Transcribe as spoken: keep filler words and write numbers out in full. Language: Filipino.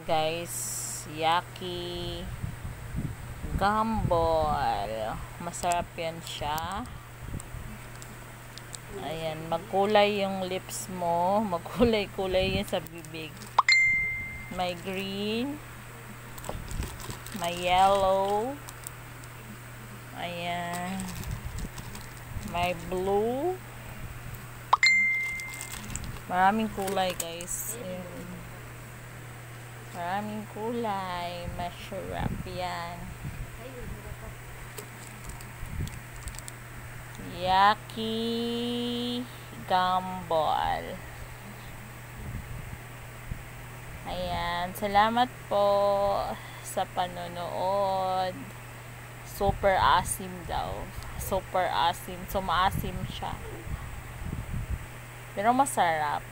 guys, Yaki Gumball. Masarap yan siya. Ayan, magkulay yung lips mo. Magkulay-kulay yun sa bibig. May green. May yellow. Ayan. May blue. Maraming kulay guys. Ayan. Maraming kulay. Masarap yan. Yaki Gumball. Ayan. Salamat po sa panonood. Super asim daw. Super asim. So, maasim siya. Pero masarap.